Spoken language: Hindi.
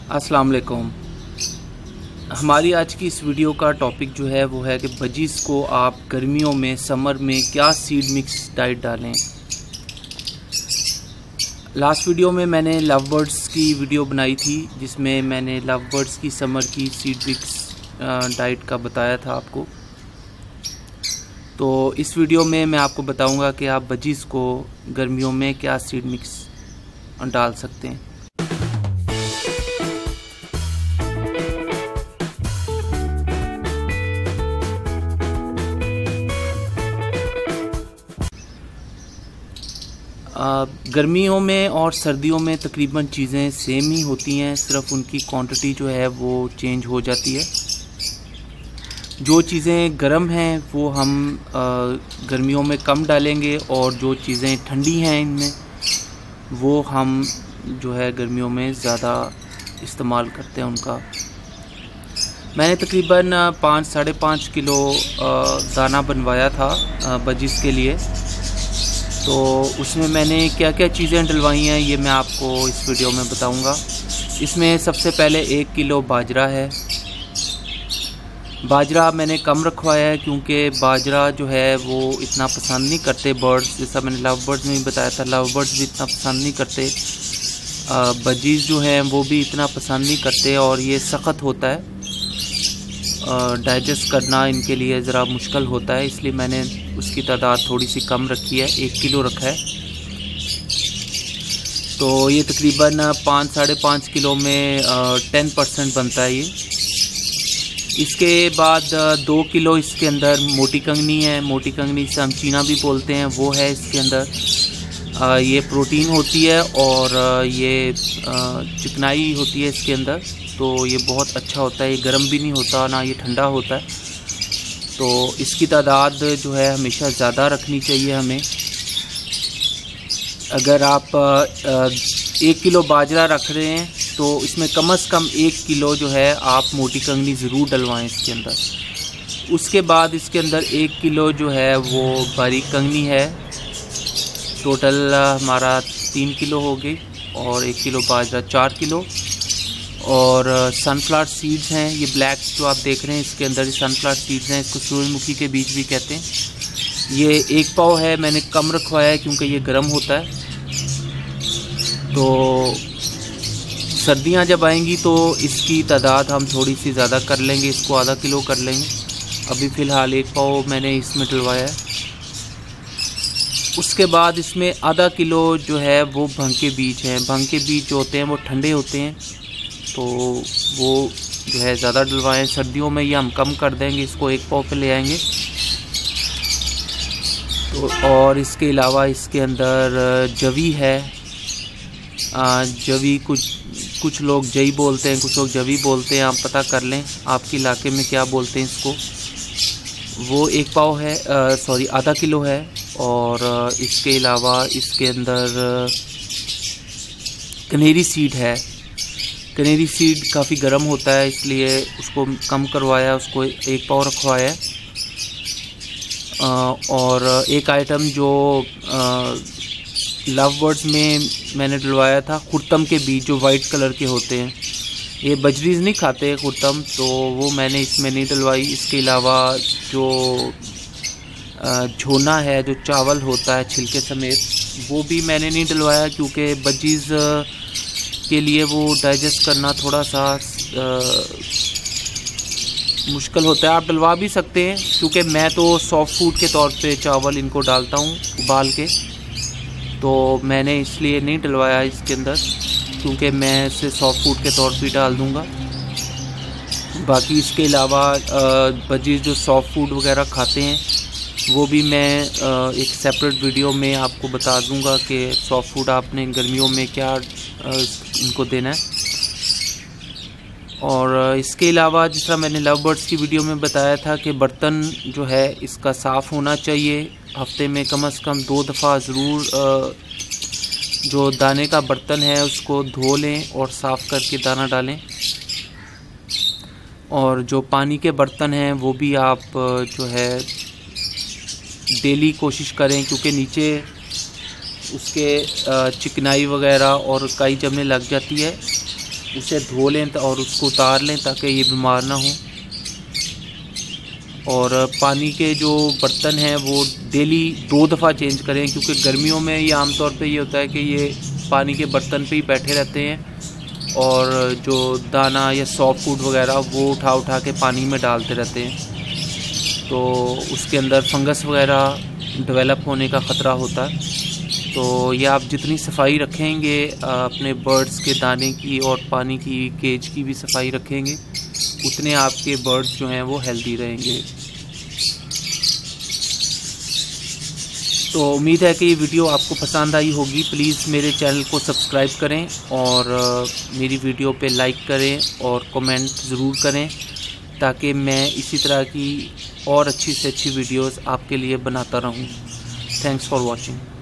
अस्सलाम वालेकुम। हमारी आज की इस वीडियो का टॉपिक जो है वो है कि बजीज़ को आप गर्मियों में समर में क्या सीड मिक्स डाइट डालें। लास्ट वीडियो में मैंने लव बर्ड्स की वीडियो बनाई थी जिसमें मैंने लव बर्ड्स की समर की सीड मिक्स डाइट का बताया था आपको। तो इस वीडियो में मैं आपको बताऊंगा कि आप बजीज़ को गर्मियों में क्या सीड मिक्स डाल सकते हैं। गर्मियों में और सर्दियों में तकरीबन चीज़ें सेम ही होती हैं, सिर्फ उनकी क्वांटिटी जो है वो चेंज हो जाती है। जो चीज़ें गर्म हैं वो हम गर्मियों में कम डालेंगे और जो चीज़ें ठंडी हैं इनमें वो हम जो है गर्मियों में ज़्यादा इस्तेमाल करते हैं उनका। मैंने तकरीबन 5-5.5 किलो दाना बनवाया था बजीज़ के लिए। तो उसमें मैंने क्या क्या चीज़ें डलवाई हैं ये मैं आपको इस वीडियो में बताऊंगा। इसमें सबसे पहले 1 किलो बाजरा है। बाजरा मैंने कम रखवाया है क्योंकि बाजरा जो है वो इतना पसंद नहीं करते बर्ड्स, जैसा मैंने लव बर्ड्स में भी बताया था, लव बर्ड्स भी इतना पसंद नहीं करते, बजीज़ जो हैं वो भी इतना पसंद नहीं करते और ये सख्त होता है, डाइजेस्ट करना इनके लिए ज़रा मुश्किल होता है, इसलिए मैंने उसकी तादाद थोड़ी सी कम रखी है, 1 किलो रखा है। तो ये तकरीबन 5-5.5 किलो में 10% बनता है ये। इसके बाद 2 किलो इसके अंदर मोटी कंगनी है, मोटी कंगनी से हम चीना भी बोलते हैं, वो है इसके अंदर। ये प्रोटीन होती है और ये चिकनाई होती है इसके अंदर, तो ये बहुत अच्छा होता है। ये गर्म भी नहीं होता ना ये ठंडा होता है, तो इसकी तादाद जो है हमेशा ज़्यादा रखनी चाहिए हमें। अगर आप 1 किलो बाजरा रख रहे हैं तो इसमें कम से कम 1 किलो जो है आप मोटी कंगनी ज़रूर डलवाएं इसके अंदर। उसके बाद इसके अंदर 1 किलो जो है वो बारीक कंगनी है। टोटल हमारा 3 किलो हो गई और 1 किलो बाजरा 4 किलो। और सनफ्लावर सीड्स हैं, ये ब्लैक जो आप देख रहे हैं इसके अंदर सनफ्लावर सीड्स हैं, इसको सूरजमुखी के बीज भी कहते हैं। ये 1 पाव है, मैंने कम रखवाया है क्योंकि ये गर्म होता है। तो सर्दियां जब आएंगी तो इसकी तादाद हम थोड़ी सी ज़्यादा कर लेंगे, इसको आधा किलो कर लेंगे। अभी फ़िलहाल 1 पाव मैंने इसमें डलवाया है। उसके बाद इसमें आधा किलो जो है वो भंग के बीज हैं। भंग के बीज जो होते हैं वो ठंडे होते हैं, तो वो जो है ज़्यादा डलवाएं। सर्दियों में ये हम कम कर देंगे, इसको 1 पाव पे ले आएंगे। तो और इसके अलावा इसके अंदर जवी है। जवी कुछ लोग जई बोलते हैं, कुछ लोग जवी बोलते हैं, आप पता कर लें आपके इलाके में क्या बोलते हैं इसको। वो 1 पाव है, सॉरी आधा किलो है। और इसके अलावा इसके अंदर कनेरी सीड है। कनेरी सीड काफ़ी गर्म होता है इसलिए उसको कम करवाया, उसको 1 पाव रखवाया है। और एक आइटम जो लव बर्ड्स में मैंने डलवाया था, खुर्तम के बीज जो वाइट कलर के होते हैं। ये बजरीज नहीं खाते खुर्तम, तो वो मैंने इसमें नहीं डलवाई। इसके अलावा जो झोना है, जो चावल होता है छिलके समेत, वो भी मैंने नहीं डलवाया क्योंकि बजीज़ के लिए वो डाइजेस्ट करना थोड़ा सा मुश्किल होता है। आप डलवा भी सकते हैं क्योंकि मैं तो सॉफ्ट फूड के तौर पे चावल इनको डालता हूँ उबाल के, तो मैंने इसलिए नहीं डलवाया इसके अंदर क्योंकि मैं इसे सॉफ्ट फूड के तौर पे डाल दूँगा। बाकी इसके अलावा बजीज़ जो सॉफ्ट फूड वगैरह खाते हैं वो भी मैं एक सेपरेट वीडियो में आपको बता दूंगा कि सॉफ्ट फूड आपने गर्मियों में क्या इनको देना है। और इसके अलावा जिस तरह मैंने लव बर्ड्स की वीडियो में बताया था कि बर्तन जो है इसका साफ़ होना चाहिए। हफ्ते में कम से कम 2 दफ़ा ज़रूर जो दाने का बर्तन है उसको धो लें और साफ़ करके दाना डालें। और जो पानी के बर्तन हैं वो भी आप जो है डेली कोशिश करें क्योंकि नीचे उसके चिकनाई वगैरह और काई जमने लग जाती है, उसे धो लें और उसको उतार लें ताकि ये बीमार ना हो। और पानी के जो बर्तन हैं वो डेली 2 दफ़ा चेंज करें, क्योंकि गर्मियों में ये आमतौर पे ये होता है कि ये पानी के बर्तन पे ही बैठे रहते हैं और जो दाना या सॉफ्ट फूड वगैरह वो उठा उठा के पानी में डालते रहते हैं, तो उसके अंदर फंगस वगैरह डेवलप होने का ख़तरा होता है। तो ये आप जितनी सफाई रखेंगे अपने बर्ड्स के दाने की और पानी की केज की भी सफाई रखेंगे, उतने आपके बर्ड्स जो हैं वो हेल्दी रहेंगे। तो उम्मीद है कि ये वीडियो आपको पसंद आई होगी। प्लीज़ मेरे चैनल को सब्सक्राइब करें और मेरी वीडियो पे लाइक करें और कमेंट ज़रूर करें, ताकि मैं इसी तरह की और अच्छी से अच्छी वीडियोस आपके लिए बनाता रहूं। Thanks for watching.